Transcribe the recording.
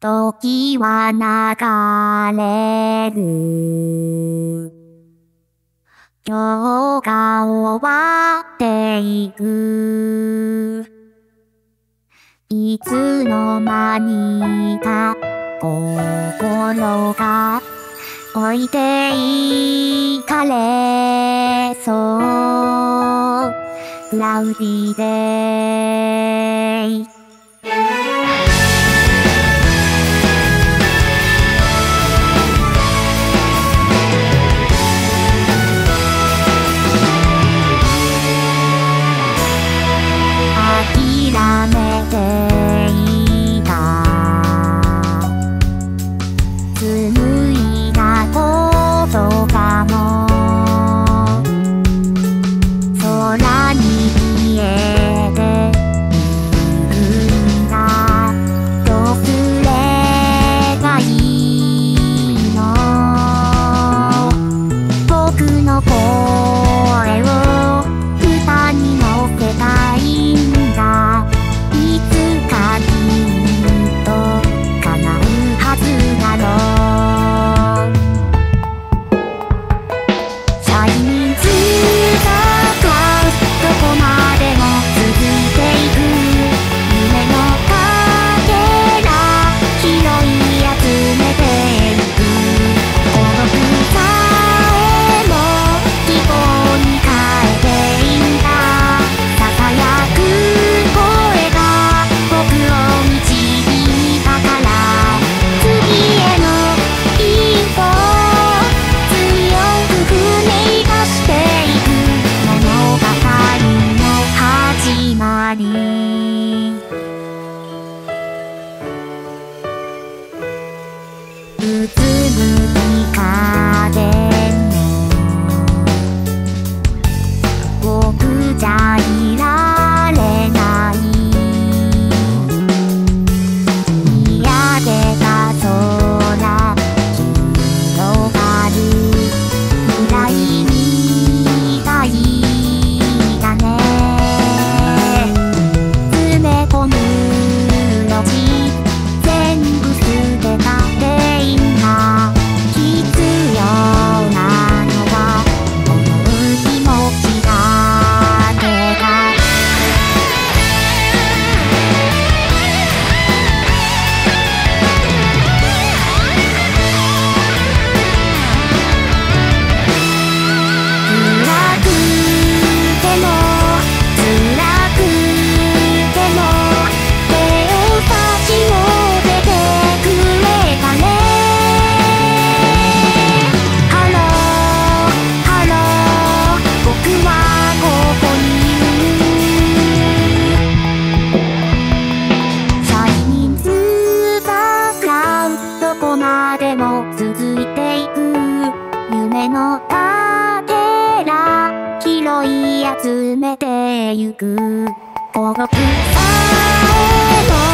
時は流れる。今日が終わっていく。いつの間にか心が置いていかれそう。クラウディデイ。諦めていた紡いだ言葉も空に消えているんだ。どうすればいいの。僕の声を歌に乗せたいんだ。いつかきっと叶うはずだろう。シャイニングザクラウド、どこまでも続いていく。夢のかけら拾い集めていく。孤独さえも希望に変えていいんだ。ささやく声が僕を導いたから、次への一歩強く踏み出していく。物語の始まり。うつむき風の僕じゃいられない。見上げた空広がる未来みたいだね。詰め込む路地全部捨てたっていいんだ。必要なのは思う気持ちだけだ。辛くても辛くても手を差し伸べてくれたね。ハローハロー、僕はここにいる。シャイニングザクラウド、どこまでも続いていく。夢のかけら拾い集めてゆく。孤独さえも